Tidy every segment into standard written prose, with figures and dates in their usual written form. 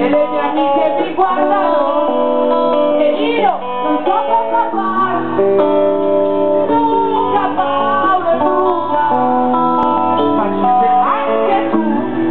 e le mie amiche mi guardano e io non so cosa fare. Luca, Paolo e Luca, facete anche tu.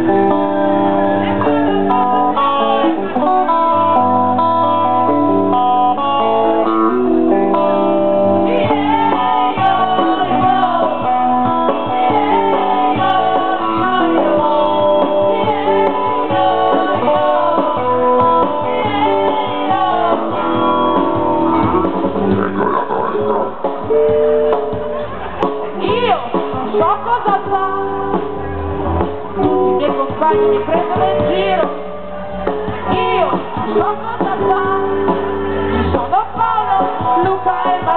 Io non so cosa fare, i miei compagni mi prendono in giro, io non so cosa fare, sono Paolo, Luca e Maria.